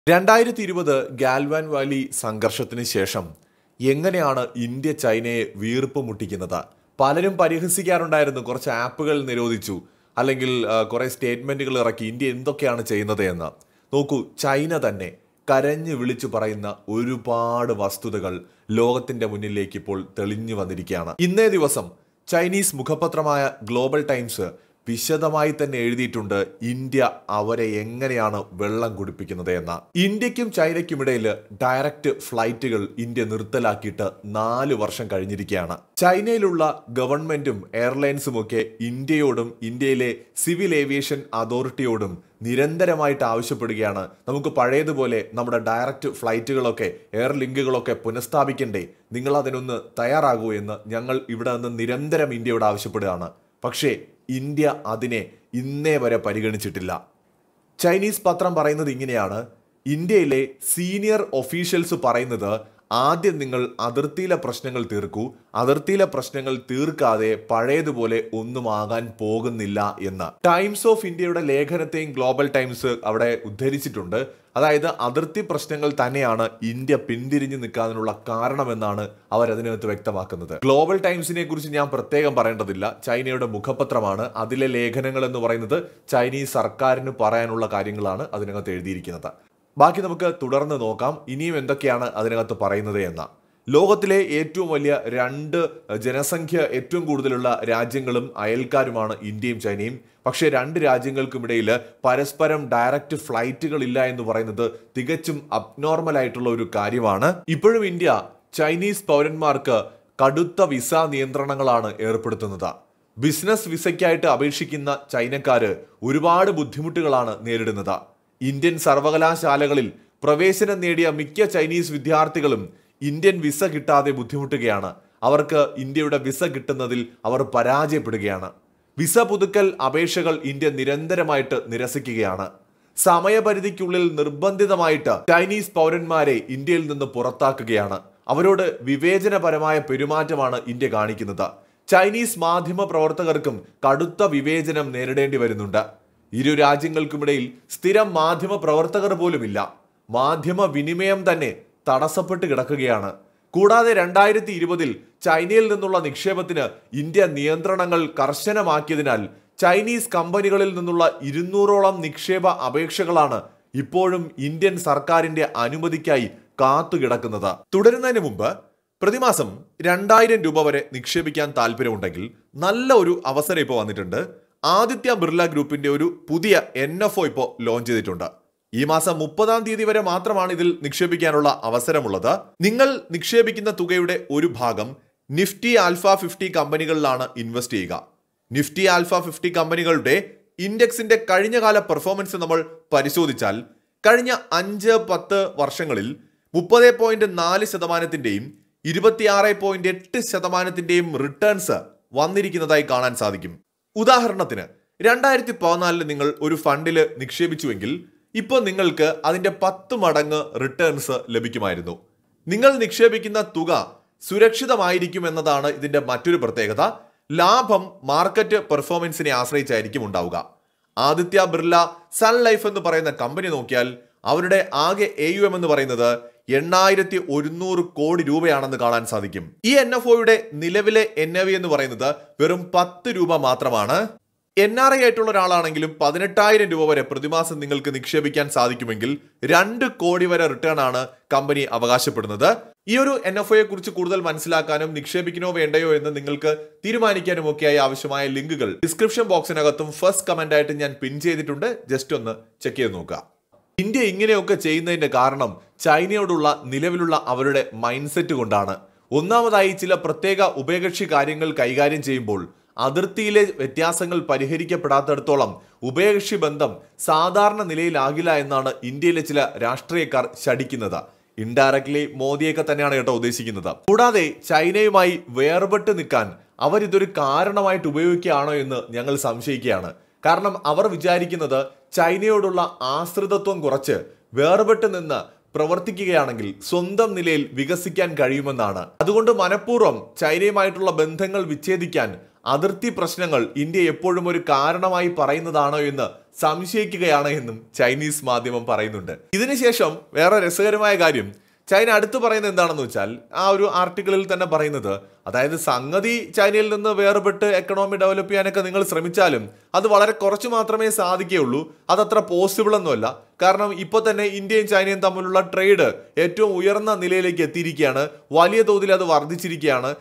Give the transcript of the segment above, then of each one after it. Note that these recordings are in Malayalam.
2020 ഗാൽവാൻ വാലി സംഘർഷത്തിന് ശേഷം എങ്ങനെയാണ് ഇന്ത്യ ചൈനയെ വീർപ്പ് മുട്ടിക്കുന്നത്? പലരും പരിഹസിക്കാറുണ്ടായിരുന്നു, കുറച്ച് ആപ്പുകൾ നിരോധിച്ചു, അല്ലെങ്കിൽ കുറെ സ്റ്റേറ്റ്മെന്റുകൾ ഇറക്കി, ഇന്ത്യ എന്തൊക്കെയാണ് ചെയ്യുന്നത് എന്ന്. നോക്കൂ, ചൈന തന്നെ കരഞ്ഞു വിളിച്ചു പറയുന്ന ഒരുപാട് വസ്തുതകൾ ലോകത്തിന്റെ മുന്നിലേക്ക് ഇപ്പോൾ തെളിഞ്ഞു വന്നിരിക്കുകയാണ്. ഇന്നേ ദിവസം ചൈനീസ് മുഖപത്രമായ ഗ്ലോബൽ ടൈംസ് വിശദമായി തന്നെ എഴുതിയിട്ടുണ്ട് ഇന്ത്യ അവരെ എങ്ങനെയാണ് വെള്ളം കുടിപ്പിക്കുന്നത് എന്ന. ഇന്ത്യക്കും ചൈനയ്ക്കുമിടയിൽ ഡയറക്റ്റ് ഫ്ലൈറ്റുകൾ ഇന്ത്യ നിർത്തലാക്കിയിട്ട് 4 വർഷം കഴിഞ്ഞിരിക്കുകയാണ്. ചൈനയിലുള്ള ഗവൺമെന്റും എയർലൈൻസും ഒക്കെ ഇന്ത്യയോടും ഇന്ത്യയിലെ സിവിൽ ഏവിയേഷൻ അതോറിറ്റിയോടും നിരന്തരമായിട്ട് ആവശ്യപ്പെടുകയാണ്, നമുക്ക് പഴയതുപോലെ നമ്മുടെ ഡയറക്റ്റ് ഫ്ലൈറ്റുകളൊക്കെ എയർ ലിങ്കുകളൊക്കെ പുനഃസ്ഥാപിക്കണ്ടേ, നിങ്ങൾ അതിനൊന്ന് തയ്യാറാകൂ എന്ന് ഞങ്ങൾ ഇവിടെ നിന്ന് നിരന്തരം ഇന്ത്യയോട് ആവശ്യപ്പെടുകയാണ്. പക്ഷേ ഇന്ത്യ അതിനെ ഇന്നേ വരെ പരിഗണിച്ചിട്ടില്ല. ചൈനീസ് പത്രം പറയുന്നത് ഇങ്ങനെയാണ്: ഇന്ത്യയിലെ സീനിയർ ഒഫീഷ്യൽസ് പറയുന്നത്, ആദ്യം നിങ്ങൾ അതിർത്തിയിലെ പ്രശ്നങ്ങൾ തീർക്കൂ, അതിർത്തിയിലെ പ്രശ്നങ്ങൾ തീർക്കാതെ പഴയതുപോലെ ഒന്നും ആകാൻ പോകുന്നില്ല എന്ന്. ടൈംസ് ഓഫ് ഇന്ത്യയുടെ ലേഖനത്തെയും ഗ്ലോബൽ ടൈംസ് അവിടെ ഉദ്ധരിച്ചിട്ടുണ്ട്. അതായത് അതിർത്തി പ്രശ്നങ്ങൾ തന്നെയാണ് ഇന്ത്യ പിന്തിരിഞ്ഞു നിൽക്കാനുള്ള കാരണമെന്നാണ് അവരതിനകത്ത് വ്യക്തമാക്കുന്നത്. ഗ്ലോബൽ ടൈംസിനെ കുറിച്ച് ഞാൻ പ്രത്യേകം പറയേണ്ടതില്ല, ചൈനയുടെ മുഖപത്രമാണ്. അതിലെ ലേഖനങ്ങൾ എന്ന് പറയുന്നത് ചൈനീസ് സർക്കാരിന് പറയാനുള്ള കാര്യങ്ങളാണ് അതിനകത്ത് എഴുതിയിരിക്കുന്നത്. ബാക്കി നമുക്ക് തുടർന്ന് നോക്കാം ഇനിയും എന്തൊക്കെയാണ് അതിനകത്ത് പറയുന്നത് എന്ന. ലോകത്തിലെ ഏറ്റവും വലിയ 2 ജനസംഖ്യ ഏറ്റവും കൂടുതലുള്ള രാജ്യങ്ങളും അയൽക്കാരുമാണ് ഇന്ത്യയും ചൈനയും. പക്ഷേ 2 രാജ്യങ്ങൾക്കുമിടയിൽ പരസ്പരം ഡയറക്റ്റ് ഫ്ലൈറ്റുകൾ ഇല്ല എന്ന് പറയുന്നത് തികച്ചും അബ്നോർമൽ ആയിട്ടുള്ള ഒരു കാര്യമാണ്. ഇപ്പോഴും ഇന്ത്യ ചൈനീസ് പൗരന്മാർക്ക് കടുത്ത വിസ നിയന്ത്രണങ്ങളാണ് ഏർപ്പെടുത്തുന്നത്. ബിസിനസ് വിസയ്ക്കായിട്ട് അപേക്ഷിക്കുന്ന ചൈനക്കാര് ഒരുപാട് ബുദ്ധിമുട്ടുകളാണ് നേരിടുന്നത്. ഇന്ത്യൻ സർവകലാശാലകളിൽ പ്രവേശനം നേടിയ മിക്ക ചൈനീസ് വിദ്യാർത്ഥികളും ഇന്ത്യൻ വിസ കിട്ടാതെ ബുദ്ധിമുട്ടുകയാണ്. അവർക്ക് ഇന്ത്യയുടെ വിസ കിട്ടുന്നതിൽ അവർ പരാജയപ്പെടുകയാണ്. വിസ പുതുക്കൽ അപേക്ഷകൾ ഇന്ത്യ നിരന്തരമായിട്ട് നിരസിക്കുകയാണ്. സമയപരിധിക്കുള്ളിൽ നിർബന്ധിതമായിട്ട് ചൈനീസ് പൗരന്മാരെ ഇന്ത്യയിൽ നിന്ന് പുറത്താക്കുകയാണ്. അവരോട് വിവേചനപരമായ പെരുമാറ്റമാണ് ഇന്ത്യ കാണിക്കുന്നത്. ചൈനീസ് മാധ്യമ പ്രവർത്തകർക്കും കടുത്ത വിവേചനം നേരിടേണ്ടി വരുന്നുണ്ട്. ഇരു രാജ്യങ്ങൾക്കുമിടയിൽ സ്ഥിരം മാധ്യമ പ്രവർത്തകർ പോലുമില്ല. മാധ്യമ വിനിമയം തന്നെ തടസ്സപ്പെട്ട് കിടക്കുകയാണ്. കൂടാതെ 2020 ചൈനയിൽ നിന്നുള്ള നിക്ഷേപത്തിന് ഇന്ത്യ നിയന്ത്രണങ്ങൾ കർശനമാക്കിയതിനാൽ ചൈനീസ് കമ്പനികളിൽ നിന്നുള്ള 200ഓളം നിക്ഷേപ അപേക്ഷകളാണ് ഇപ്പോഴും ഇന്ത്യൻ സർക്കാരിന്റെ അനുമതിക്കായി കാത്തുകിടക്കുന്നത്. തുടരുന്നതിന് മുമ്പ് പ്രതിമാസം 2000 രൂപ വരെ നിക്ഷേപിക്കാൻ താല്പര്യമുണ്ടെങ്കിൽ നല്ല ഒരു അവസരം ഇപ്പോൾ വന്നിട്ടുണ്ട്. ആദിത്യ ബിർല ഗ്രൂപ്പിന്റെ ഒരു പുതിയ NFO ഇപ്പോൾ ലോഞ്ച് ചെയ്തിട്ടുണ്ട്. ഈ മാസം 30-ാം തീയതി വരെ മാത്രമാണ് ഇതിൽ നിക്ഷേപിക്കാനുള്ള അവസരമുള്ളത്. നിങ്ങൾ നിക്ഷേപിക്കുന്ന തുകയുടെ ഒരു ഭാഗം നിഫ്റ്റി ആൽഫ 50 കമ്പനികളിലാണ് ഇൻവെസ്റ്റ് ചെയ്യുക. നിഫ്റ്റി ആൽഫ 50 കമ്പനികളുടെ ഇൻഡെക്സിന്റെ കഴിഞ്ഞകാല പെർഫോമൻസ് നമ്മൾ പരിശോധിച്ചാൽ കഴിഞ്ഞ 5-10 വർഷങ്ങളിൽ 30.4%-ന്റെയും 26.8%-ന്റെയും റിട്ടേൺസ് വന്നിരിക്കുന്നതായി കാണാൻ സാധിക്കും. ഉദാഹരണത്തിന് 2014 നിങ്ങൾ ഒരു ഫണ്ടിൽ നിക്ഷേപിച്ചുവെങ്കിൽ ഇപ്പോൾ നിങ്ങൾക്ക് അതിന്റെ 10 മടങ്ങ് റിട്ടേൺസ് ലഭിക്കുമായിരുന്നു. നിങ്ങൾ നിക്ഷേപിക്കുന്ന തുക സുരക്ഷിതമായിരിക്കും എന്നതാണ് ഇതിന്റെ മറ്റൊരു പ്രത്യേകത. ലാഭം മാർക്കറ്റ് പെർഫോമൻസിനെ ആശ്രയിച്ചായിരിക്കും ഉണ്ടാവുക. ആദിത്യ ബിർല സൺ ലൈഫ് എന്ന് പറയുന്ന കമ്പനി നോക്കിയാൽ അവരുടെ ആകെ AUM എന്ന് പറയുന്നത് 8100 കോടി രൂപയാണെന്ന് കാണാൻ സാധിക്കും. ഈ NFOയുടെ നിലവിലെ NAV എന്ന് പറയുന്നത് വെറും 10 രൂപ മാത്രമാണ്. NRI ആയിട്ടുള്ള ഒരാളാണെങ്കിലും 18,000 രൂപ വരെ പ്രതിമാസം നിങ്ങൾക്ക് നിക്ഷേപിക്കാൻ സാധിക്കുമെങ്കിൽ 2 കോടി വരെ റിട്ടേൺ ആണ് കമ്പനി അവകാശപ്പെടുന്നത്. ഈ ഒരു NFOയെ കുറിച്ച് കൂടുതൽ മനസ്സിലാക്കാനും നിക്ഷേപിക്കണോ വേണ്ടയോ എന്ന് നിങ്ങൾക്ക് തീരുമാനിക്കാനും ഒക്കെയായി ആവശ്യമായ ലിങ്കുകൾ ഡിസ്ക്രിപ്ഷൻ ബോക്സിനകത്തും ഫസ്റ്റ് കമന്റ് ആയിട്ട് ഞാൻ പിൻ ചെയ്തിട്ടുണ്ട്. ജസ്റ്റ് ഒന്ന് ചെക്ക് ചെയ്ത് നോക്കുക. ഇന്ത്യ ഇങ്ങനെയൊക്കെ ചെയ്യുന്നതിന്റെ കാരണം ചൈനയോടുള്ള നിലവിലുള്ള അവരുടെ മൈൻഡ് സെറ്റ് കൊണ്ടാണ്. ഒന്നാമതായി, ചില പ്രത്യേക ഉഭയകക്ഷി കാര്യങ്ങൾ കൈകാര്യം ചെയ്യുമ്പോൾ അതിർത്തിയിലെ വ്യത്യാസങ്ങൾ പരിഹരിക്കപ്പെടാത്തിടത്തോളം ഉഭയകക്ഷി ബന്ധം സാധാരണ നിലയിലാകില്ല എന്നാണ് ഇന്ത്യയിലെ ചില രാഷ്ട്രീയക്കാർ ശഠിക്കുന്നത്. ഇൻഡയറക്ട്ലി മോദിയൊക്കെ തന്നെയാണ് കേട്ടോ ഉദ്ദേശിക്കുന്നത്. കൂടാതെ ചൈനയുമായി വേർപെട്ട് നിൽക്കാൻ അവരിതൊരു കാരണമായിട്ട് ഉപയോഗിക്കുകയാണോ എന്ന് ഞങ്ങൾ സംശയിക്കുകയാണ്. കാരണം അവർ വിചാരിക്കുന്നത് ചൈനയോടുള്ള ആശ്രിതത്വം കുറച്ച് വേർപെട്ട് നിന്ന് പ്രവർത്തിക്കുകയാണെങ്കിൽ സ്വന്തം നിലയിൽ വികസിക്കാൻ കഴിയുമെന്നാണ്. അതുകൊണ്ട് മനഃപൂർവ്വം ചൈനയുമായിട്ടുള്ള ബന്ധങ്ങൾ വിച്ഛേദിക്കാൻ അതിർത്തി പ്രശ്നങ്ങൾ ഇന്ത്യ എപ്പോഴും ഒരു കാരണമായി പറയുന്നതാണോ എന്ന് സംശയിക്കുകയാണ് എന്നും ചൈനീസ് മാധ്യമം പറയുന്നുണ്ട്. ഇതിനുശേഷം വേറെ രസകരമായ കാര്യം ചൈന അടുത്ത് പറയുന്നത് എന്താണെന്ന് വെച്ചാൽ ആ ഒരു ആർട്ടിക്കിളിൽ തന്നെ പറയുന്നത്, അതായത് സംഗതി ചൈനയിൽ നിന്ന് വേർപെട്ട് എക്കണോമി ഡെവലപ്പ് ചെയ്യാനൊക്കെ നിങ്ങൾ ശ്രമിച്ചാലും അത് വളരെ കുറച്ച് മാത്രമേ സാധിക്കുകയുള്ളൂ. അതത്ര പോസിബിൾ ഒന്നുമല്ല. കാരണം ഇപ്പോൾ തന്നെ ഇന്ത്യയും ചൈനയും തമ്മിലുള്ള ട്രേഡ് ഏറ്റവും ഉയർന്ന നിലയിലേക്ക് എത്തിയിരിക്കുകയാണ്. വലിയ തോതിൽ അത് വർദ്ധിച്ചിരിക്കുകയാണ്.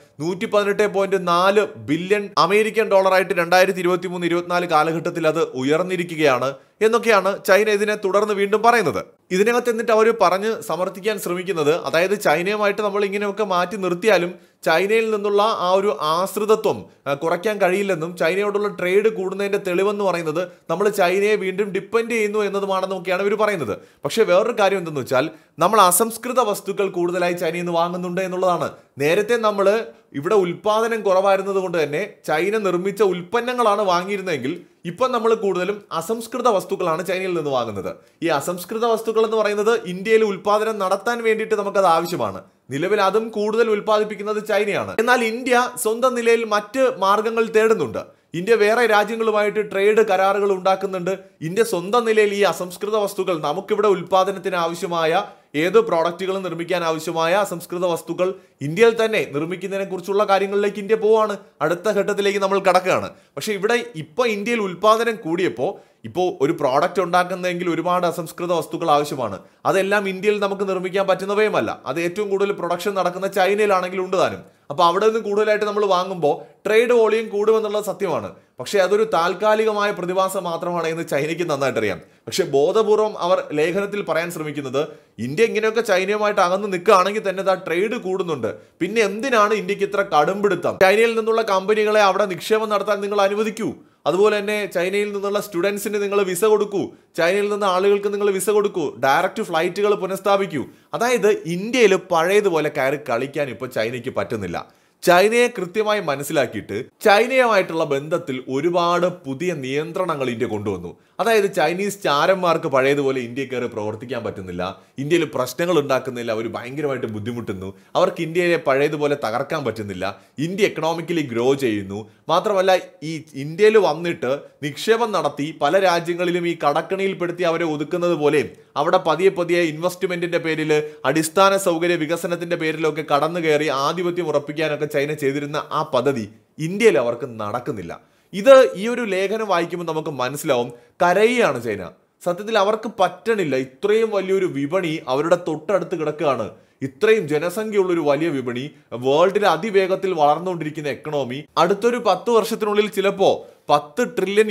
118.4 ബില്യൺ അമേരിക്കൻ ഡോളറായിട്ട് 2023-24 കാലഘട്ടത്തിൽ അത് ഉയർന്നിരിക്കുകയാണ് എന്നൊക്കെയാണ് ചൈന ഇതിനെ തുടർന്ന് വീണ്ടും പറയുന്നത്. ഇതിനകത്ത് എന്നിട്ട് അവർ പറഞ്ഞ് സമർത്ഥിക്കാൻ ശ്രമിക്കുന്നത്, അതായത് ചൈനയുമായിട്ട് നമ്മൾ ഇങ്ങനെയൊക്കെ മാറ്റി നിർത്തിയാലും ചൈനയിൽ നിന്നുള്ള ആ ഒരു ആശ്രിതത്വം കുറയ്ക്കാൻ കഴിയില്ലെന്നും ചൈനയോടുള്ള ട്രേഡ് കൂടുന്നതിന്റെ തെളിവെന്ന് പറയുന്നത് നമ്മൾ ചൈനയെ വീണ്ടും ഡിപ്പെൻഡ് ചെയ്യുന്നു എന്നതുമാണെന്നൊക്കെയാണ് ഇവർ പറയുന്നത്. പക്ഷേ വേറൊരു കാര്യം എന്തെന്ന് വെച്ചാൽ നമ്മൾ അസംസ്കൃത വസ്തുക്കൾ കൂടുതലായി ചൈനയിൽ നിന്ന് വാങ്ങുന്നുണ്ട് എന്നുള്ളതാണ്. നേരത്തെ നമ്മൾ ഇവിടെ ഉൽപാദനം കുറവായിരുന്നത് കൊണ്ട് തന്നെ ചൈന നിർമ്മിച്ച ഉൽപ്പന്നങ്ങളാണ് വാങ്ങിയിരുന്നതെങ്കിൽ ഇപ്പം നമ്മൾ കൂടുതലും അസംസ്കൃത വസ്തുക്കളാണ് ചൈനയിൽ നിന്ന് വാങ്ങുന്നത്. ഈ അസംസ്കൃത വസ്തുക്കൾ എന്ന് പറയുന്നത് ഇന്ത്യയിൽ ഉൽപാദനം നടത്താൻ വേണ്ടിയിട്ട് നമുക്കത് ആവശ്യമാണ്. നിലവിൽ അതും കൂടുതൽ ഉൽപ്പാദിപ്പിക്കുന്നത് ചൈനയാണ്. എന്നാൽ ഇന്ത്യ സ്വന്തം നിലയിൽ മറ്റ് മാർഗങ്ങൾ തേടുന്നുണ്ട്. ഇന്ത്യ വേറെ രാജ്യങ്ങളുമായിട്ട് ട്രേഡ് കരാറുകൾ ഉണ്ടാക്കുന്നുണ്ട്. ഇന്ത്യ സ്വന്തം നിലയിൽ ഈ അസംസ്കൃത വസ്തുക്കൾ നമുക്കിവിടെ ഉൽപാദനത്തിന് ആവശ്യമായ ഏത് പ്രോഡക്റ്റുകളും നിർമ്മിക്കാൻ ആവശ്യമായ അസംസ്കൃത വസ്തുക്കൾ ഇന്ത്യയിൽ തന്നെ നിർമ്മിക്കുന്നതിനെ കുറിച്ചുള്ള കാര്യങ്ങളിലേക്ക് ഇന്ത്യ പോവാണ്. അടുത്ത ഘട്ടത്തിലേക്ക് നമ്മൾ കടക്കുകയാണ്. പക്ഷേ ഇവിടെ ഇപ്പോൾ ഇന്ത്യയിൽ ഉൽപാദനം കൂടിയപ്പോൾ ഇപ്പോൾ ഒരു പ്രോഡക്റ്റ് ഉണ്ടാക്കുന്നതെങ്കിൽ ഒരുപാട് അസംസ്കൃത വസ്തുക്കൾ ആവശ്യമാണ്. അതെല്ലാം ഇന്ത്യയിൽ നമുക്ക് നിർമ്മിക്കാൻ പറ്റുന്നവയുമല്ല. അത് ഏറ്റവും കൂടുതൽ പ്രൊഡക്ഷൻ നടക്കുന്ന ചൈനയിലാണെങ്കിൽ ഉണ്ട് താനും. അപ്പോൾ അവിടെ നിന്ന് കൂടുതലായിട്ട് നമ്മൾ വാങ്ങുമ്പോൾ ട്രേഡ് വോളിയം കൂടുമെന്നുള്ളത് സത്യമാണ്. പക്ഷേ അതൊരു താൽക്കാലികമായ പ്രതിഭാസം മാത്രമാണ് എന്ന് ചൈനയ്ക്ക് നന്നായിട്ട് അറിയാം. പക്ഷേ ബോധപൂർവം അവർ ലേഖനത്തിൽ പറയാൻ ശ്രമിക്കുന്നത്, ഇന്ത്യ ഇങ്ങനെയൊക്കെ ചൈനയുമായിട്ട് അകന്ന് നിൽക്കുകയാണെങ്കിൽ തന്നെ ആ ട്രേഡ് കൂടുന്നുണ്ട്. പിന്നെ എന്തിനാണ് ഇന്ത്യക്ക് ഇത്ര കടുംപിടുത്തം? ചൈനയിൽ നിന്നുള്ള കമ്പനികളെ അവിടെ നിക്ഷേപം നടത്താൻ നിങ്ങൾ അനുവദിക്കൂ. അതുപോലെ തന്നെ ചൈനയിൽ നിന്നുള്ള സ്റ്റുഡൻസിന് നിങ്ങൾ വിസ കൊടുക്കൂ. ചൈനയിൽ നിന്ന് ആളുകൾക്ക് നിങ്ങൾ വിസ കൊടുക്കൂ. ഡയറക്റ്റ് ഫ്ലൈറ്റുകൾ പുനഃസ്ഥാപിക്കൂ. അതായത് ഇന്ത്യയിൽ പഴയതുപോലെ കയറി കളിക്കാൻ ഇപ്പോൾ ചൈനയ്ക്ക് പറ്റുന്നില്ല. ചൈനയെ കൃത്യമായി മനസ്സിലാക്കിയിട്ട് ചൈനയുമായിട്ടുള്ള ബന്ധത്തിൽ ഒരുപാട് പുതിയ നിയന്ത്രണങ്ങൾ ഇന്ത്യ കൊണ്ടുവന്നു. അതായത് ചൈനീസ് ചാരന്മാർക്ക് പഴയതുപോലെ ഇന്ത്യയിൽ കയറി പ്രവർത്തിക്കാൻ പറ്റുന്നില്ല. ഇന്ത്യയിൽ പ്രശ്നങ്ങൾ ഉണ്ടാക്കുന്നില്ല. അവർ ഭയങ്കരമായിട്ട് ബുദ്ധിമുട്ടുന്നു. അവർക്ക് ഇന്ത്യയെ പഴയതുപോലെ തകർക്കാൻ പറ്റുന്നില്ല. ഇന്ത്യ എക്കണോമിക്കലി ഗ്രോ ചെയ്യുന്നു. മാത്രമല്ല ഈ ഇന്ത്യയിൽ വന്നിട്ട് നിക്ഷേപം നടത്തി പല രാജ്യങ്ങളിലും ഈ കടക്കണിയിൽപ്പെടുത്തി അവരെ ഒതുക്കുന്നത് പോലെ അവിടെ പതിയെ പതിയെ ഇൻവെസ്റ്റ്മെന്റിന്റെ പേരിൽ അടിസ്ഥാന സൗകര്യ വികസനത്തിന്റെ പേരിലൊക്കെ കടന്നു കയറി ആധിപത്യം ഉറപ്പിക്കാനൊക്കെ ചൈന ചെയ്തിരുന്ന ആ പദ്ധതി ഇന്ത്യയിൽ അവർക്ക് നടക്കുന്നില്ല. ഇത് ഈ ഒരു ലേഖനം വായിക്കുമ്പോൾ നമുക്ക് മനസ്സിലാവും, കരയുകയാണ് ചൈന. സത്യത്തിൽ അവർക്ക് പറ്റണില്ല. ഇത്രയും വലിയൊരു വിപണി അവരുടെ തൊട്ടടുത്ത് കിടക്കുകയാണ്. ഇത്രയും ജനസംഖ്യയുള്ളൊരു വലിയ വിപണി, വേൾഡിൽ അതിവേഗത്തിൽ വളർന്നുകൊണ്ടിരിക്കുന്ന എക്കണോമി, അടുത്തൊരു 10 വർഷത്തിനുള്ളിൽ ചിലപ്പോൾ $10 ട്രില്യൺ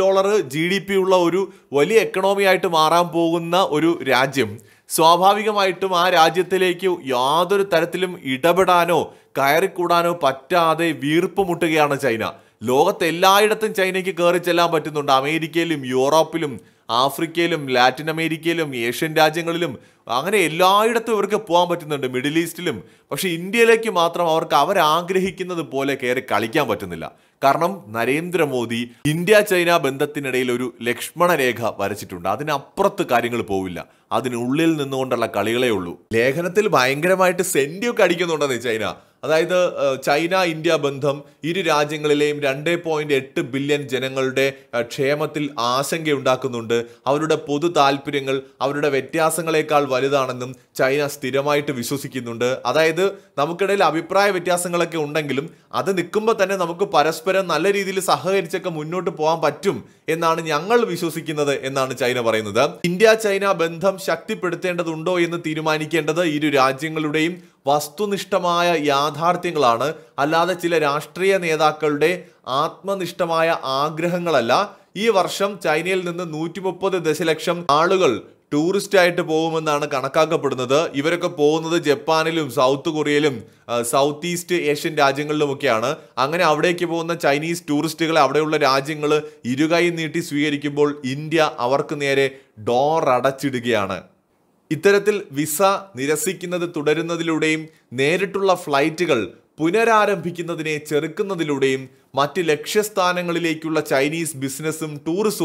GDP ഉള്ള ഒരു വലിയ എക്കണോമി ആയിട്ട് മാറാൻ പോകുന്ന ഒരു രാജ്യം. സ്വാഭാവികമായിട്ടും ആ രാജ്യത്തിലേക്ക് യാതൊരു തരത്തിലും ഇടപെടാനോ കയറിക്കൂടാനോ പറ്റാതെ വീർപ്പ് മുട്ടുകയാണ് ചൈന. ലോകത്ത് എല്ലായിടത്തും ചൈനയ്ക്ക് കയറി ചെല്ലാൻ പറ്റുന്നുണ്ട്. അമേരിക്കയിലും യൂറോപ്പിലും ആഫ്രിക്കയിലും ലാറ്റിൻ അമേരിക്കയിലും ഏഷ്യൻ രാജ്യങ്ങളിലും അങ്ങനെ എല്ലായിടത്തും ഇവർക്ക് പോകാൻ പറ്റുന്നുണ്ട്, മിഡിൽ ഈസ്റ്റിലും. പക്ഷെ ഇന്ത്യയിലേക്ക് മാത്രം അവർക്ക് അവരാഗ്രഹിക്കുന്നത് പോലെ കയറി കളിക്കാൻ പറ്റുന്നില്ല. കാരണം നരേന്ദ്രമോദി ഇന്ത്യ ചൈന ബന്ധത്തിനിടയിൽ ഒരു ലക്ഷ്മണ രേഖ വരച്ചിട്ടുണ്ട്. അതിനപ്പുറത്ത് കാര്യങ്ങൾ പോവില്ല. അതിനുള്ളിൽ നിന്നുകൊണ്ടുള്ള കളികളേ ഉള്ളൂ. ലേഖനത്തിൽ ഭയങ്കരമായിട്ട് സെന്റിയൊക്കെ അടിക്കുന്നുണ്ടെന്ന് ചൈന. അതായത് ചൈന ഇന്ത്യ ബന്ധം ഇരു രാജ്യങ്ങളിലെയും 2.8 ബില്യൺ ജനങ്ങളുടെ ക്ഷേമത്തിൽ ആശങ്കയുണ്ടാക്കുന്നുണ്ട്. അവരുടെ പൊതു താല്പര്യങ്ങൾ അവരുടെ വ്യത്യാസങ്ങളെക്കാൾ വലുതാണെന്നും ചൈന സ്ഥിരമായിട്ട് വിശ്വസിക്കുന്നുണ്ട്. അതായത് നമുക്കിടയിൽ അഭിപ്രായ വ്യത്യാസങ്ങളൊക്കെ ഉണ്ടെങ്കിലും അത് നിൽക്കുമ്പോൾ തന്നെ നമുക്ക് പരസ്പരം നല്ല രീതിയിൽ സഹകരിച്ചൊക്കെ മുന്നോട്ട് പോകാൻ പറ്റും എന്നാണ് ഞങ്ങൾ വിശ്വസിക്കുന്നത് എന്നാണ് ചൈന പറയുന്നത്. ഇന്ത്യ ചൈന ബന്ധം ശക്തിപ്പെടുത്തേണ്ടതുണ്ടോ എന്ന് തീരുമാനിക്കേണ്ടത് ഇരു രാജ്യങ്ങളുടെയും വസ്തുനിഷ്ഠമായ യാഥാർത്ഥ്യങ്ങളാണ്, അല്ലാതെ ചില രാഷ്ട്രീയ നേതാക്കളുടെ ആത്മനിഷ്ഠമായ ആഗ്രഹങ്ങളല്ല. ഈ വർഷം ചൈനയിൽ നിന്ന് 130 ദശലക്ഷം ആളുകൾ ടൂറിസ്റ്റ് ആയിട്ട് പോകുമെന്നാണ് കണക്കാക്കപ്പെടുന്നത്. ഇവരൊക്കെ പോകുന്നത് ജപ്പാനിലും സൗത്ത് കൊറിയയിലും സൗത്ത് ഈസ്റ്റ് ഏഷ്യൻ രാജ്യങ്ങളിലുമൊക്കെയാണ്. അങ്ങനെ അവിടേക്ക് പോകുന്ന ചൈനീസ് ടൂറിസ്റ്റുകളെ അവിടെയുള്ള രാജ്യങ്ങൾ ഇരുകൈ നീട്ടി സ്വീകരിക്കുമ്പോൾ ഇന്ത്യ അവർക്ക് നേരെ ഡോർ അടച്ചിടുകയാണ്. ഇത്തരത്തിൽ വിസ നിരസിക്കുന്നത് തുടരുന്നതിലൂടെയും നേരിട്ടുള്ള ഫ്ലൈറ്റുകൾ പുനരാരംഭിക്കുന്നതിനെ ചെറുക്കുന്നതിലൂടെയും മറ്റ് ലക്ഷ്യസ്ഥാനങ്ങളിലേക്കുള്ള ചൈനീസ് ബിസിനസ്സും ടൂറിസവും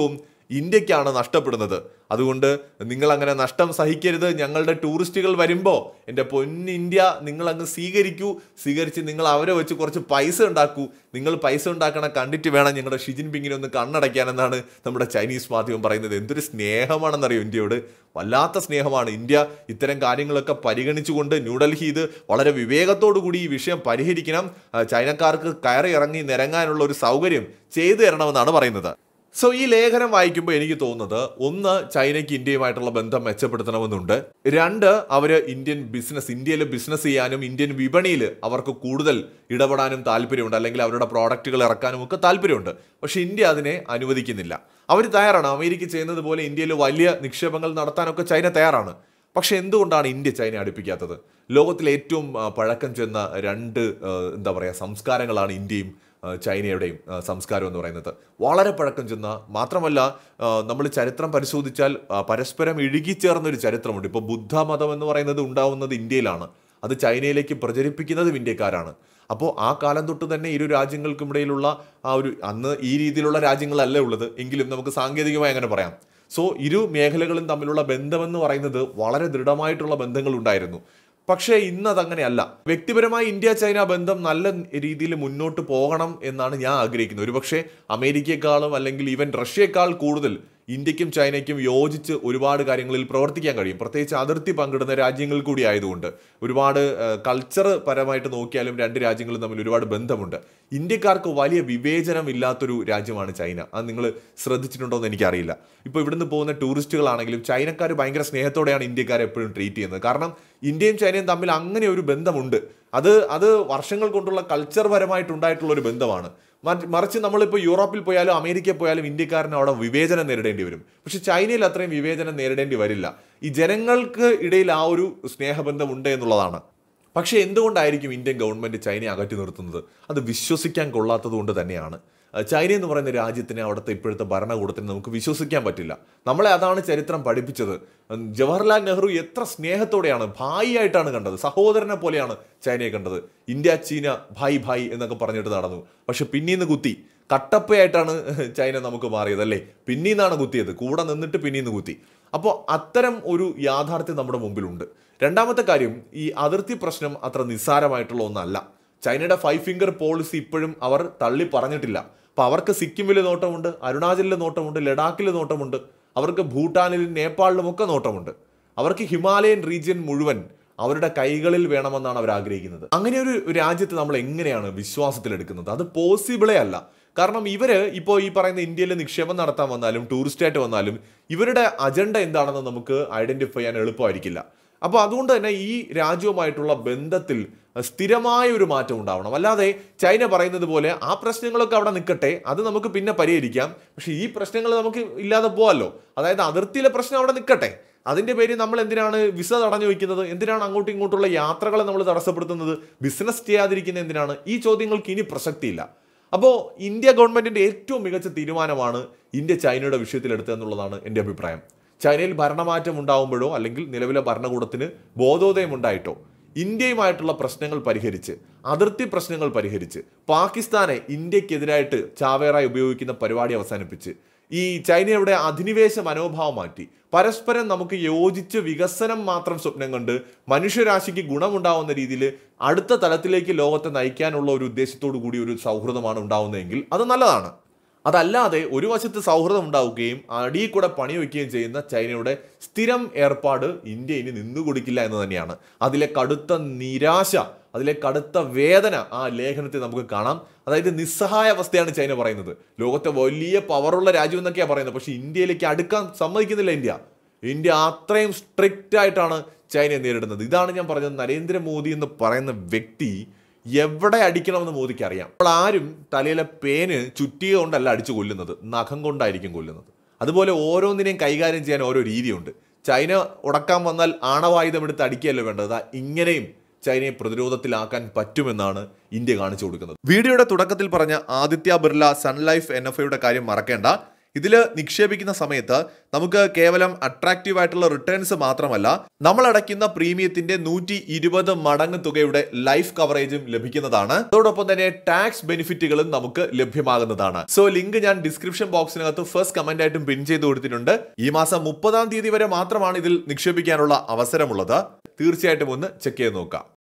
ഇന്ത്യക്കാണ് നഷ്ടപ്പെടുന്നത്. അതുകൊണ്ട് നിങ്ങൾ അങ്ങനെ നഷ്ടം സഹിക്കരുത്. ഞങ്ങളുടെ ടൂറിസ്റ്റുകൾ വരുമ്പോൾ എൻ്റെ പൊന്ന് ഇന്ത്യ നിങ്ങൾ അങ്ങ് സ്വീകരിച്ച് നിങ്ങൾ അവരെ വെച്ച് കുറച്ച് പൈസ ഉണ്ടാക്കൂ. നിങ്ങൾ പൈസ ഉണ്ടാക്കണ കണ്ടിട്ട് വേണം ഞങ്ങളുടെ ഷി ജിൻപിങ്ങിനെ ഒന്ന് കണ്ണടയ്ക്കാനെന്നാണ് നമ്മുടെ ചൈനീസ് മാധ്യമം പറയുന്നത്. എന്തൊരു സ്നേഹമാണെന്നറിയോ ഇന്ത്യയോട്, വല്ലാത്ത സ്നേഹമാണ്. ഇന്ത്യ ഇത്തരം കാര്യങ്ങളൊക്കെ പരിഗണിച്ചുകൊണ്ട് ന്യൂഡൽഹി ഇത് വളരെ വിവേകത്തോടു കൂടി ഈ വിഷയം പരിഹരിക്കണം, ചൈനക്കാർക്ക് കയറി ഇറങ്ങി നിരങ്ങാനുള്ള ഒരു സൗകര്യം ചെയ്തു തരണമെന്നാണ് പറയുന്നത്. സോ ഈ ലേഖനം വായിക്കുമ്പോൾ എനിക്ക് തോന്നുന്നത്, ഒന്ന്, ചൈനയ്ക്ക് ഇന്ത്യയുമായിട്ടുള്ള ബന്ധം മെച്ചപ്പെടുത്തണമെന്നുണ്ട്. രണ്ട്, അവര് ഇന്ത്യയിൽ ബിസിനസ് ചെയ്യാനും ഇന്ത്യൻ വിപണിയിൽ അവർക്ക് കൂടുതൽ ഇടപെടാനും താല്പര്യമുണ്ട്, അല്ലെങ്കിൽ അവരുടെ പ്രോഡക്റ്റുകൾ ഇറക്കാനും ഒക്കെ താല്പര്യമുണ്ട്. പക്ഷെ ഇന്ത്യ അതിനെ അനുവദിക്കുന്നില്ല. അവർ തയ്യാറാണ്, അമേരിക്ക ചെയ്യുന്നത് പോലെ ഇന്ത്യയിൽ വലിയ നിക്ഷേപങ്ങൾ നടത്താനൊക്കെ ചൈന തയ്യാറാണ്. പക്ഷെ എന്തുകൊണ്ടാണ് ഇന്ത്യ ചൈന അടുപ്പിക്കാത്തത്? ലോകത്തിലെ ഏറ്റവും പഴക്കം ചെന്ന രണ്ട് സംസ്കാരങ്ങളാണ് ഇന്ത്യയും ചൈനയുടെയും സംസ്കാരം എന്ന് പറയുന്നത്. വളരെ പഴക്കം ചെന്ന, മാത്രമല്ല നമ്മൾ ചരിത്രം പരിശോധിച്ചാൽ പരസ്പരം ഇഴുകിച്ചേർന്നൊരു ചരിത്രമുണ്ട്. ഇപ്പോൾ ബുദ്ധമതം എന്ന് പറയുന്നത് ഉണ്ടാവുന്നത് ഇന്ത്യയിലാണ്, അത് ചൈനയിലേക്ക് പ്രചരിപ്പിക്കുന്നതും ഇന്ത്യക്കാരാണ്. അപ്പോൾ ആ കാലം തൊട്ട് തന്നെ ഇരു രാജ്യങ്ങൾക്കും ഇടയിലുള്ള അന്ന് ഈ രീതിയിലുള്ള രാജ്യങ്ങളല്ല ഉള്ളത്, എങ്കിലും നമുക്ക് സാങ്കേതികമായി അങ്ങനെ പറയാം. സോ ഇരു മേഖലകളും തമ്മിലുള്ള ബന്ധമെന്ന് പറയുന്നത് വളരെ ദൃഢമായിട്ടുള്ള ബന്ധങ്ങൾ ഉണ്ടായിരുന്നു. പക്ഷേ ഇന്നതങ്ങനെയല്ല. വ്യക്തിപരമായി ഇന്ത്യ ചൈന ബന്ധം നല്ല രീതിയിൽ മുന്നോട്ട് പോകണം എന്നാണ് ഞാൻ ആഗ്രഹിക്കുന്നത്. ഒരുപക്ഷെ അമേരിക്കയെക്കാളും അല്ലെങ്കിൽ ഈവൻ റഷ്യയെക്കാൾ കൂടുതൽ ഇന്ത്യക്കും ചൈനയ്ക്കും യോജിച്ച് ഒരുപാട് കാര്യങ്ങളിൽ പ്രവർത്തിക്കാൻ കഴിയും. പ്രത്യേകിച്ച് അതിർത്തി പങ്കിടുന്ന രാജ്യങ്ങൾ കൂടി ആയതുകൊണ്ട് ഒരുപാട് കൾച്ചർ പരമായിട്ട് നോക്കിയാലും രണ്ട് രാജ്യങ്ങളും തമ്മിൽ ഒരുപാട് ബന്ധമുണ്ട്. ഇന്ത്യക്കാർക്ക് വലിയ വിവേചനം ഇല്ലാത്തൊരു രാജ്യമാണ് ചൈന. അത് നിങ്ങൾ ശ്രദ്ധിച്ചിട്ടുണ്ടോ എന്ന് എനിക്കറിയില്ല. ഇപ്പോൾ ഇവിടുന്ന് പോകുന്ന ടൂറിസ്റ്റുകളാണെങ്കിലും ചൈനക്കാർ ഭയങ്കര സ്നേഹത്തോടെയാണ് ഇന്ത്യക്കാരെ എപ്പോഴും ട്രീറ്റ് ചെയ്യുന്നത്. കാരണം ഇന്ത്യയും ചൈനയും തമ്മിൽ അങ്ങനെ ഒരു ബന്ധമുണ്ട്. അത് വർഷങ്ങൾ കൊണ്ടുള്ള കൾച്ചർ പരമായിട്ടുണ്ടായിട്ടുള്ള ഒരു ബന്ധമാണ്. മറിച്ച് നമ്മളിപ്പോൾ യൂറോപ്പിൽ പോയാലും അമേരിക്കയിൽ പോയാലും ഇന്ത്യക്കാരന് അവിടെ വിവേചനം നേരിടേണ്ടി വരും. പക്ഷെ ചൈനയിൽ അത്രയും വിവേചനം നേരിടേണ്ടി വരില്ല. ഈ ജനങ്ങൾക്ക് ഇടയിൽ ആ ഒരു സ്നേഹബന്ധം ഉണ്ട് എന്നുള്ളതാണ്. പക്ഷേ എന്തുകൊണ്ടായിരിക്കും ഇന്ത്യൻ ഗവൺമെൻറ് ചൈനയെ അകറ്റി നിർത്തുന്നത്? അത് വിശ്വസിക്കാൻ കൊള്ളാത്തത് കൊണ്ട് തന്നെയാണ്. ചൈന എന്ന് പറയുന്ന രാജ്യത്തിനെ, അവിടുത്തെ ഇപ്പോഴത്തെ ഭരണകൂടത്തിന് നമുക്ക് വിശ്വസിക്കാൻ പറ്റില്ല. നമ്മളെ അതാണ് ചരിത്രം പഠിപ്പിച്ചത്. ജവഹർലാൽ നെഹ്റു എത്ര സ്നേഹത്തോടെയാണ്, ഭായിയായിട്ടാണ് കണ്ടത്, സഹോദരനെ പോലെയാണ് ചൈനയെ കണ്ടത്. ഇന്ത്യ ചീന ഭായ് എന്നൊക്കെ പറഞ്ഞിട്ട് നടന്നു. പക്ഷെ പിന്നീന്ന് കുത്തി, കട്ടപ്പയായിട്ടാണ് ചൈന നമുക്ക് മാറിയത്, അല്ലേ? പിന്നീന്നാണ് കുത്തിയത്, കൂടെ നിന്നിട്ട് പിന്നീന്ന് കുത്തി. അപ്പോൾ അത്തരം ഒരു യാഥാർത്ഥ്യം നമ്മുടെ മുമ്പിലുണ്ട്. രണ്ടാമത്തെ കാര്യം, ഈ അതിർത്തി പ്രശ്നം അത്ര നിസ്സാരമായിട്ടുള്ള ഒന്നല്ല. ചൈനയുടെ 5 ഫിംഗർ പോളിസി ഇപ്പോഴും അവർ തള്ളി പറഞ്ഞിട്ടില്ല. അപ്പോൾ അവർക്ക് സിക്കിമിൽ നോട്ടമുണ്ട്, അരുണാചലിൽ നോട്ടമുണ്ട്, ലഡാക്കിൽ നോട്ടമുണ്ട്, അവർക്ക് ഭൂട്ടാനിലും നേപ്പാളിലും ഒക്കെ നോട്ടമുണ്ട്. അവർക്ക് ഹിമാലയൻ റീജിയൻ മുഴുവൻ അവരുടെ കൈകളിൽ വേണമെന്നാണ് അവർ ആഗ്രഹിക്കുന്നത്. അങ്ങനെ ഒരു രാജ്യത്ത് നമ്മൾ എങ്ങനെയാണ് വിശ്വാസത്തിലെടുക്കുന്നത്? അത് പോസിബിളേ അല്ല. കാരണം ഇവര് ഇപ്പോൾ ഈ പറയുന്ന ഇന്ത്യയിൽ നിക്ഷേപം നടത്താൻ വന്നാലും ടൂറിസ്റ്റായിട്ട് വന്നാലും ഇവരുടെ അജണ്ട എന്താണെന്ന് നമുക്ക് ഐഡന്റിഫൈ ചെയ്യാൻ എളുപ്പമായിരിക്കില്ല. അപ്പോൾ അതുകൊണ്ട് തന്നെ ഈ രാജ്യവുമായിട്ടുള്ള ബന്ധത്തിൽ സ്ഥിരമായ ഒരു മാറ്റം ഉണ്ടാവണം. അല്ലാതെ ചൈന പറയുന്നത് പോലെ ആ പ്രശ്നങ്ങളൊക്കെ അവിടെ നിൽക്കട്ടെ, അത് നമുക്ക് പിന്നെ പരിഹരിക്കാം, പക്ഷെ ഈ പ്രശ്നങ്ങൾ നമുക്ക് ഇല്ലാതെ പോകാമല്ലോ. അതായത് അതിർത്തിയിലെ പ്രശ്നം അവിടെ നിൽക്കട്ടെ, അതിൻ്റെ പേരിൽ നമ്മൾ എന്തിനാണ് വിസ തടഞ്ഞു വയ്ക്കുന്നത്? എന്തിനാണ് അങ്ങോട്ടും ഇങ്ങോട്ടുള്ള യാത്രകളെ നമ്മൾ തടസ്സപ്പെടുത്തുന്നത്? ബിസിനസ് ചെയ്യാതിരിക്കുന്നത് എന്തിനാണ്? ഈ ചോദ്യങ്ങൾക്ക് ഇനി പ്രസക്തിയില്ല. അപ്പോൾ ഇന്ത്യ ഗവൺമെൻറ്റിൻ്റെ ഏറ്റവും മികച്ച തീരുമാനമാണ് ഇന്ത്യ ചൈനയുടെ വിഷയത്തിലെടുത്തതെന്നുള്ളതാണ് എൻ്റെ അഭിപ്രായം. ചൈനയിൽ ഭരണമാറ്റം ഉണ്ടാവുമ്പോഴോ അല്ലെങ്കിൽ നിലവിലെ ഭരണകൂടത്തിന് ബോധോദയം ഉണ്ടായിട്ടോ ഇന്ത്യയുമായിട്ടുള്ള പ്രശ്നങ്ങൾ പരിഹരിച്ച്, അതിർത്തി പ്രശ്നങ്ങൾ പരിഹരിച്ച്, പാകിസ്ഥാനെ ഇന്ത്യക്കെതിരായിട്ട് ചാവേറായി ഉപയോഗിക്കുന്ന പരിപാടി അവസാനിപ്പിച്ച്, ഈ ചൈനയുടെ അധിനിവേശ മനോഭാവം മാറ്റി പരസ്പരം നമുക്ക് യോജിച്ച് വികസനം മാത്രം സ്വപ്നം കണ്ട് മനുഷ്യരാശിക്ക് ഗുണമുണ്ടാവുന്ന രീതിയിൽ അടുത്ത തലത്തിലേക്ക് ലോകത്തെ നയിക്കാനുള്ള ഒരു ഉദ്ദേശത്തോടു കൂടി ഒരു സൗഹൃദമാണ് ഉണ്ടാവുന്നതെങ്കിൽ അത് നല്ലതാണ്. അതല്ലാതെ ഒരു വശത്ത് സൗഹൃദം ഉണ്ടാവുകയും അടിയിൽ കൂടെ പണിവെക്കുകയും ചെയ്യുന്ന ചൈനയുടെ സ്ഥിരം ഏർപ്പാട് ഇന്ത്യ ഇനി നിന്നുകൊടുക്കില്ല എന്ന് തന്നെയാണ്. അതിലെ കടുത്ത നിരാശ, അതിലെ കടുത്ത വേദന ആ ലേഖനത്തിൽ നമുക്ക് കാണാം. അതായത് നിസ്സഹായ അവസ്ഥയാണ് ചൈന പറയുന്നത്. ലോകത്തെ വലിയ പവറുള്ള രാജ്യം എന്നൊക്കെയാണ് പറയുന്നത്, പക്ഷേ ഇന്ത്യയിലേക്ക് അടുക്കാൻ സമ്മതിക്കുന്നില്ല ഇന്ത്യ അത്രയും സ്ട്രിക്റ്റ് ആയിട്ടാണ് ചൈനയെ നേരിടുന്നത്. ഇതാണ് ഞാൻ പറഞ്ഞത്, നരേന്ദ്രമോദി എന്ന് പറയുന്ന വ്യക്തി എവിടെ അടിക്കണമെന്ന് മോദിക്ക് അറിയാം. അപ്പോൾ ആരും തലയിലെ പേന് ചുറ്റിക കൊണ്ടല്ല അടിച്ചു കൊല്ലുന്നത്, നഖം കൊണ്ടായിരിക്കും കൊല്ലുന്നത്. അതുപോലെ ഓരോന്നിനെയും കൈകാര്യം ചെയ്യാൻ ഓരോ രീതിയുണ്ട്. ചൈന ഉടക്കാൻ വന്നാൽ ആണവായുധം എടുത്ത് അടിക്കുകയല്ല വേണ്ടത്, ഇങ്ങനെയും ചൈനയെ പ്രതിരോധത്തിലാക്കാൻ പറ്റുമെന്നാണ് ഇന്ത്യ കാണിച്ചു കൊടുക്കുന്നത്. വീഡിയോയുടെ തുടക്കത്തിൽ പറഞ്ഞ ആദിത്യ ബിർല സൺ ലൈഫ് NFIയുടെ കാര്യം മറക്കേണ്ട. ഇതിൽ നിക്ഷേപിക്കുന്ന സമയത്ത് നമുക്ക് കേവലം അട്രാക്റ്റീവ് ആയിട്ടുള്ള റിട്ടേൺസ് മാത്രമല്ല, നമ്മൾ അടയ്ക്കുന്ന പ്രീമിയത്തിന്റെ 120 മടങ്ങ് തുകയുടെ ലൈഫ് കവറേജും ലഭിക്കുന്നതാണ്. അതോടൊപ്പം തന്നെ ടാക്സ് ബെനിഫിറ്റുകളും നമുക്ക് ലഭ്യമാകുന്നതാണ്. സോ ലിങ്ക് ഞാൻ ഡിസ്ക്രിപ്ഷൻ ബോക്സിനകത്ത് ഫസ്റ്റ് കമന്റ് ആയിട്ടും പിൻ ചെയ്ത് കൊടുത്തിട്ടുണ്ട്. ഈ മാസം 30-ാം തീയതി വരെ മാത്രമാണ് ഇതിൽ നിക്ഷേപിക്കാനുള്ള അവസരമുള്ളത്. തീർച്ചയായിട്ടും ഒന്ന് ചെക്ക് ചെയ്ത് നോക്കാം.